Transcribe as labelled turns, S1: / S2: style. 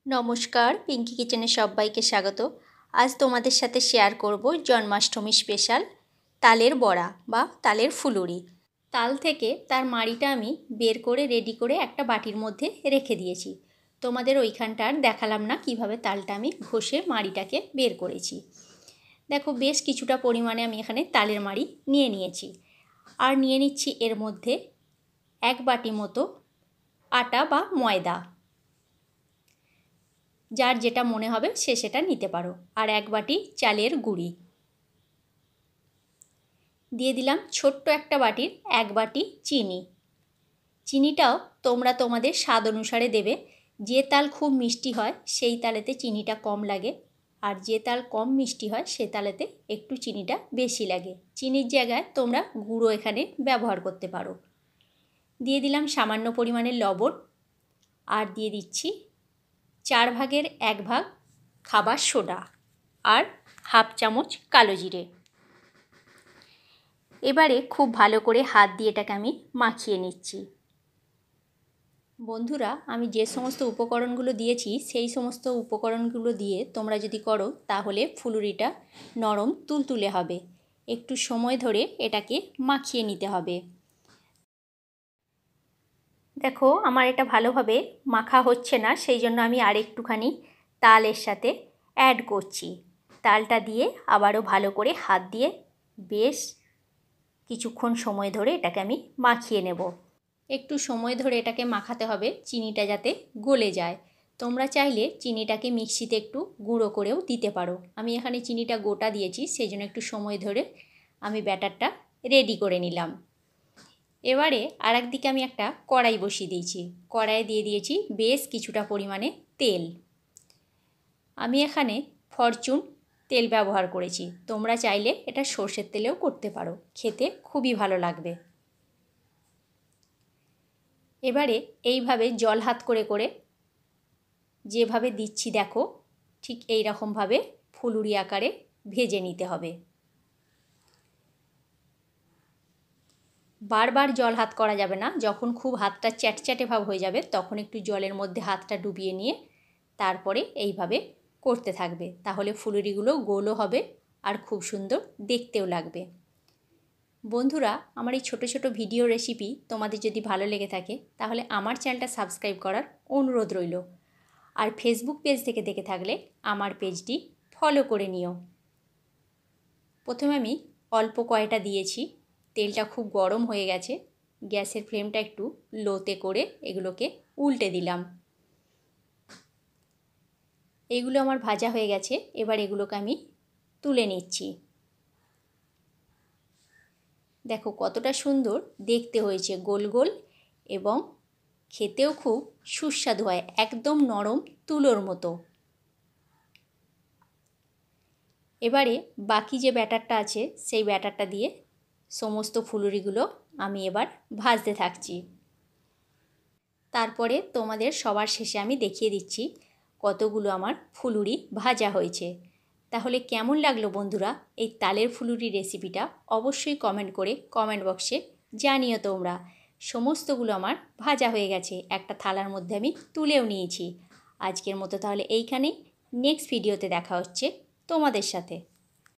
S1: নমস্কার, পিঙ্কি কিচেনে সবাইকে স্বাগত। আজ তোমাদের সাথে শেয়ার করব জন্মাষ্টমী স্পেশাল তালের বড়া বা তালের ফুলুরি। তাল থেকে তার মাড়িটা আমি বের করে রেডি করে একটা বাটির মধ্যে রেখে দিয়েছি। তোমাদের ওইখানটার দেখালাম না কিভাবে তালটা আমি ঘষে মাড়িটাকে বের করেছি। দেখো, বেশ কিছুটা পরিমাণে আমি এখানে তালের মাড়ি নিয়ে নিয়েছি। আর নিয়ে নিচ্ছি এর মধ্যে 1 বাটি মতো আটা বা ময়দা, যার যেটা মনে হবে সে সেটা নিতে পারো। আর 1 বাটি চালের গুঁড়ি দিয়ে দিলাম। ছোট্ট একটা বাটির 1 বাটি চিনি। চিনিটাও তোমরা তোমাদের স্বাদ অনুসারে দেবে। যে তাল খুব মিষ্টি হয় সেই তালেতে চিনিটা কম লাগে, আর যে তাল কম মিষ্টি হয় সে তালেতে একটু চিনিটা বেশি লাগে। চিনির জায়গায় তোমরা গুঁড়ো এখানে ব্যবহার করতে পারো। দিয়ে দিলাম সামান্য পরিমাণের লবণ, আর দিয়ে দিচ্ছি 4 ভাগের 1 ভাগ খাবার সোডা আর হাফ চামচ কালো জিরে। এবারে খুব ভালো করে হাত দিয়ে এটাকে আমি মাখিয়ে নিচ্ছি। বন্ধুরা, আমি যে সমস্ত উপকরণগুলো দিয়েছি সেই সমস্ত উপকরণগুলো দিয়ে তোমরা যদি করো তাহলে ফুলুরিটা নরম তুলতুলে হবে। একটু সময় ধরে এটাকে মাখিয়ে নিতে হবে। দেখো, আমার এটা ভালোভাবে মাখা হচ্ছে না, সেই জন্য আমি আর একটুখানি তালের সাথে অ্যাড করছি। তালটা দিয়ে আবারও ভালো করে হাত দিয়ে বেশ কিছুক্ষণ সময় ধরে এটাকে আমি মাখিয়ে নেব। একটু সময় ধরে এটাকে মাখাতে হবে, চিনিটা যাতে গলে যায়। তোমরা চাইলে চিনিটাকে মিক্সিতে একটু গুঁড়ো করেও দিতে পারো। আমি এখানে চিনিটা গোটা দিয়েছি, সেই জন্য একটু সময় ধরে আমি ব্যাটারটা রেডি করে নিলাম। এবারে আর একদিকে আমি একটা কড়াই বসিয়ে দিয়েছি। কড়াইয়ে দিয়ে দিয়েছি বেশ কিছুটা পরিমাণে তেল। আমি এখানে ফরচুন তেল ব্যবহার করেছি। তোমরা চাইলে এটা সর্ষের তেলেও করতে পারো, খেতে খুবই ভালো লাগবে। এবারে এইভাবে জল হাত করে করে যেভাবে দিচ্ছি দেখো, ঠিক এই রকমভাবে ফুলুরি আকারে ভেজে নিতে হবে। বারবার জল হাত করা যাবে না। যখন খুব হাতটা চ্যাটচ্যাটে ভাব হয়ে যাবে তখন একটু জলের মধ্যে হাতটা ডুবিয়ে নিয়ে তারপরে এইভাবে করতে থাকবে। তাহলে ফুলুরিগুলো গোলও হবে আর খুব সুন্দর দেখতেও লাগবে। বন্ধুরা, আমার এই ছোট ছোট ভিডিও রেসিপি তোমাদের যদি ভালো লেগে থাকে তাহলে আমার চ্যানেলটা সাবস্ক্রাইব করার অনুরোধ রইল। আর ফেসবুক পেজ থেকে দেখে থাকলে আমার পেজটি ফলো করে নিও। প্রথমে আমি অল্প কয়টা দিয়েছি। তেলটা খুব গরম হয়ে গেছে। গ্যাসের ফ্লেমটা একটু লোতে করে এগুলোকে উল্টে দিলাম। এগুলো আমার ভাজা হয়ে গেছে। এবার এগুলোকে আমি তুলে নিচ্ছি। দেখো কতটা সুন্দর দেখতে হয়েছে, গোল গোল, এবং খেতেও খুব সুস্বাদু হয়, একদম নরম তুলোর মতো। এবারে বাকি যে ব্যাটারটা আছে সেই ব্যাটারটা দিয়ে সমস্ত ফুলুরিগুলো আমি এবার ভাজতে থাকছি। তারপরে তোমাদের সবার শেষে আমি দেখিয়ে দিচ্ছি কতগুলো আমার ফুলুরি ভাজা হয়েছে। তাহলে কেমন লাগলো বন্ধুরা এই তালের ফুলুরি রেসিপিটা? অবশ্যই কমেন্ট করে কমেন্ট বক্সে জানিও তোমরা। সমস্তগুলো আমার ভাজা হয়ে গেছে, একটা থালার মধ্যে আমি তুলেও নিয়েছি। আজকের মতো তাহলে এইখানেই। নেক্সট ভিডিওতে দেখা হচ্ছে তোমাদের সাথে।